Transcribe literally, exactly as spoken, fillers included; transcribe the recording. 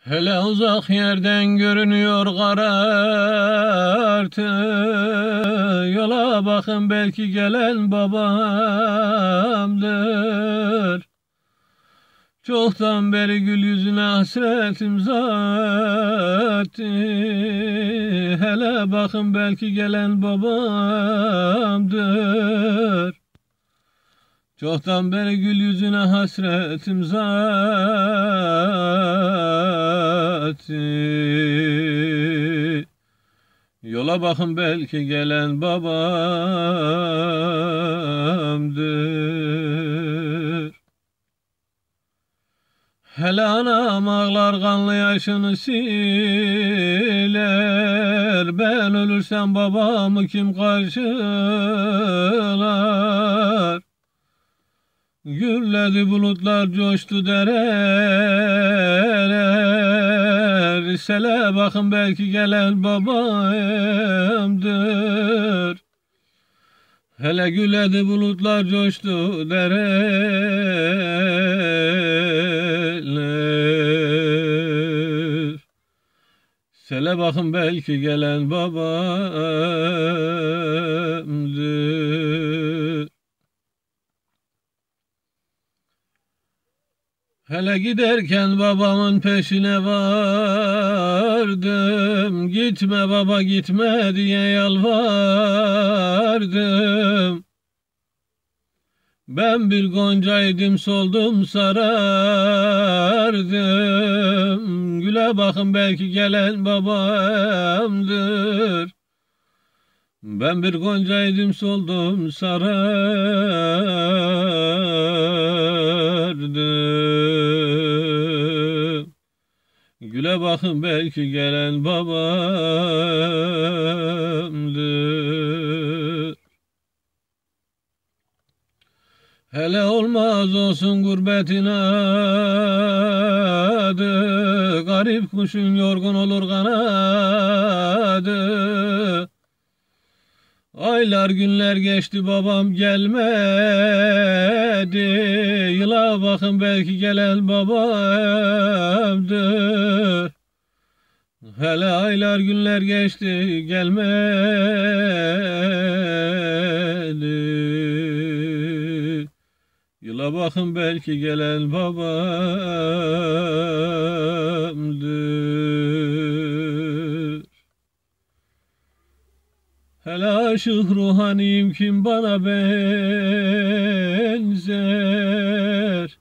Hele uzak yerden görünüyor karartı. Yola bakın belki gelen babamdır. Çoktan beri gül yüzüne hasretim zattı. Hele bakın belki gelen babamdır. Çoktan beri gül yüzüne hasretim zattı. Yola bakın belki gelen babamdır. Hele anam ağlar kanlı yaşını siler. Ben ölürsem babamı kim karşılar? Gürledi bulutlar, coştu dereler. Sele bakın belki gelen babamdır. Hele gürledi bulutlar, coştu dereler. Sele bakın belki gelen babamdır. Hele giderken babamın peşine vardım. Gitme baba gitme diye yalvardım. Ben bir goncaydım, soldum sarardım. Güle bakın belki gelen babamdır. Ben bir goncaydım, soldum sarardım. Güle bakın belki gelen babamdır. Hele olmaz olsun gurbetin adı. Garip kuşun yorgun olur kanadı. Aylar günler geçti babam gelmedi. Yıla bakın belki gelen babamdır. Hele aylar günler geçti gelmedi. Yıla bakın belki gelen babamdır. Hele aşık ruhaniyim kim bana benzer?